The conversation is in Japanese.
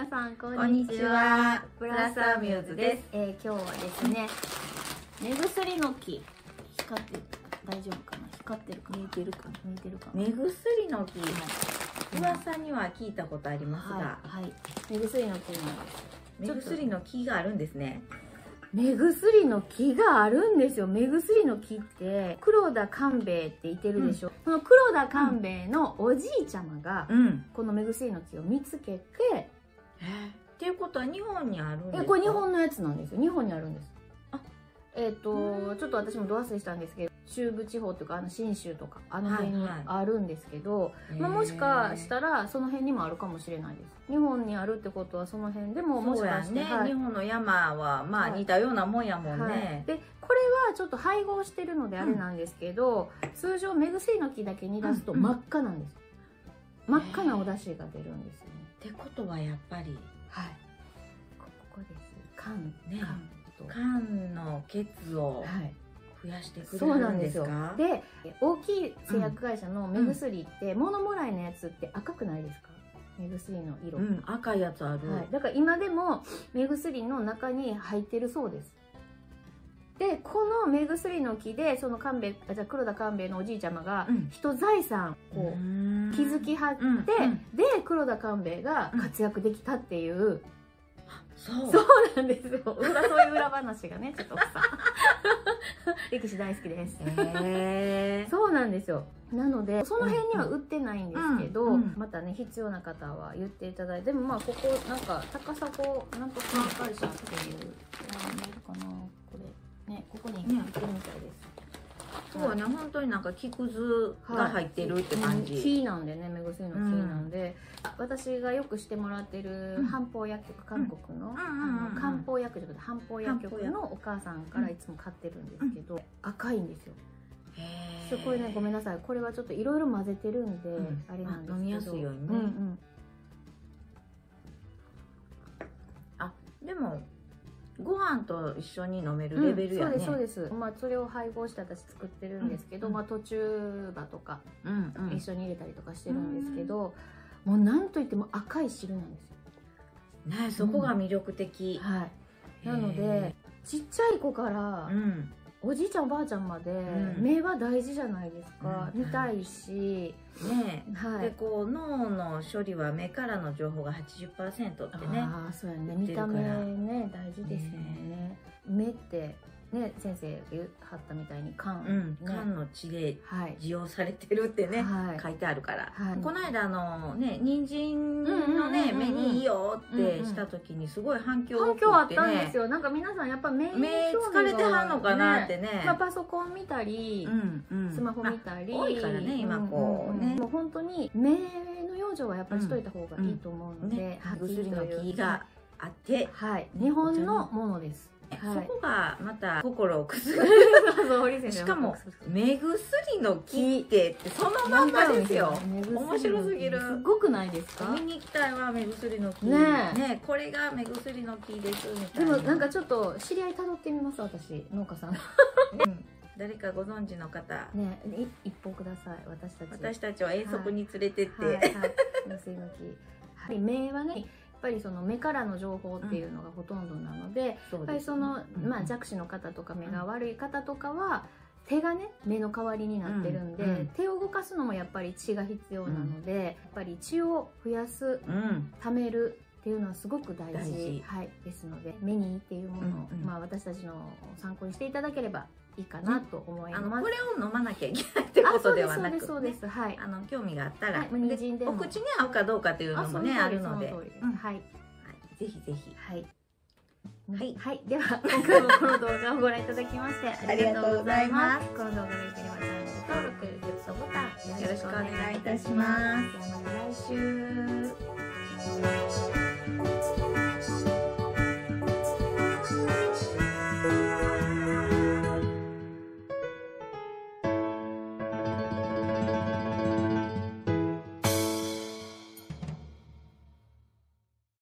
皆さんここんにちは。 プラスアミューズです。今日はですね、目薬の木光ってる大丈夫かな、光ってるかな、見えてるかな、見えてるかな。 目薬の木、噂には聞いたことありますが、 はい、目薬の木なんです。 目薬の木があるんですね。 目薬の木があるんですよ。目薬の木って黒田官兵衛っていてるでしょ、その黒田官兵衛のおじいちゃまがこの目薬の木を見つけて、 っていうことは日本にあるんですか？ これ日本のやつなんですよ。日本にあるんです。ちょっと私もど忘れしたんですけど、中部地方っていうか信州とかあの辺にあるんですけど、もしかしたらその辺にもあるかもしれないです。日本にあるってことはその辺でももしかして、 日本の山はまあ似たようなもんやもんね。 でこれはちょっと配合してるのであれなんですけど、通常目薬の木だけ煮出すと真っ赤なんです。真っ赤なお出汁が出るんですよね。 ってことはやっぱり、 はい、ここです。缶缶の血を増やしてくれそうなるんんでよ。 ですすか？ で、大きい製薬会社の目薬って物もらいのやつって赤くないですか？目薬の色、 赤いやつある。 だから今でも目薬の中に入ってるそうです。でこの目薬の木でその黒田官兵衛のおじいちゃまが人財産こう築きはって、で黒田官兵衛が活躍できたっていう、そうなんですよ。そういう裏話がねちょっとさ歴史大好きです。そうなんですよ。なのでその辺には売ってないんですけど、またね必要な方は言っていただいて、でもまあここなんか高砂なんとか会社っていう見えるかな、これね、ここに売ってるみたいです。 そうね、本当になんか木くずが入ってるって感じ。 木なんでね、目薬の木なんで、私がよくしてもらってる漢方薬局、韓国の漢方薬局で漢方薬局のお母さんからいつも買ってるんですけど、赤いんですよ。これね、ごめんなさい、これはちょっといろいろ混ぜてるんであれなんですけど、 飲みやすいようにね。あ、でもご飯と一緒に飲めるレベルやね。 そうです。まあそれを配合して私作ってるんですけど、まあ途中歯とか一緒に入れたりとかしてるんですけど、もうなんといっても赤い汁なんですよ。 ね、そこが魅力的。 なのでちっちゃい子からおじいちゃんおばあちゃんまで目は大事じゃないですか。見たいしね。でこう脳の処理は目からの情報が 80% ってね。 ああそうやね。見た目ね大事ですよね。目ってね、先生言はったみたいに肝の血で使用されてるってね書いてあるから。この間ね、人参のね目にいいよってした時にすごい反響あったんですよ。なんか皆さんやっぱ目疲れてはんのかなってね。 パソコン見たりスマホ見たり多いからね今こうね。 もう本当に目の養生はやっぱりしといた方がいいと思うので、 薬の木があって日本のものです。 そこがまた心をくすぐる。しかも目薬の木ってそのまんまですよ。面白すぎる。 すごくないですか？ 見に行きたいわ、目薬の木ね。これが目薬の木ですみたいな。 でもなんかちょっと知り合いたどってみます。私農家さん誰かご存知の方ね、一報ください。 私たちは遠足に連れてって、 目薬の木。目はね、やっぱりその目からの情報っていうのがほとんどなので、やっぱりその弱視の方とか目が悪い方とかは手がね目の代わりになってるんで、手を動かすのもやっぱり血が必要なので、やっぱり血を増やす、貯めるっていうのはすごく大事ですので、目にいいっていうものをまあ私たちの参考にしていただければいいかなと思います。 これを飲まなきゃいけないってことではなく、 そうです。 興味があったら、お口に合うかどうかっていうのもねあるので、ぜひぜひ。 では今回もこの動画をご覧いただきましてありがとうございます。この動画が良ければチャンネル登録、グッドボタンよろしくお願いいたします。また来週。